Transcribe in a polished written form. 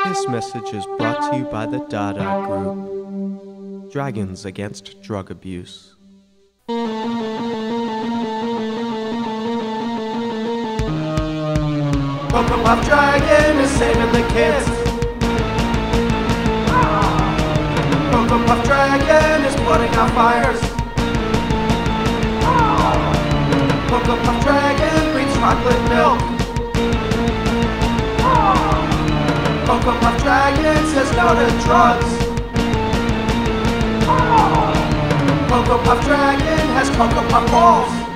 This message is brought to you by the DADA group, Dragons Against Drug Abuse. Cocopuff Dragon is saving the kids. Cocopuff Dragon is putting out fires. Cocopuff Dragon breeds chocolate milk. Cocopuff Dragon says no to drugs. Cocopuff Dragon has Cocopuff balls.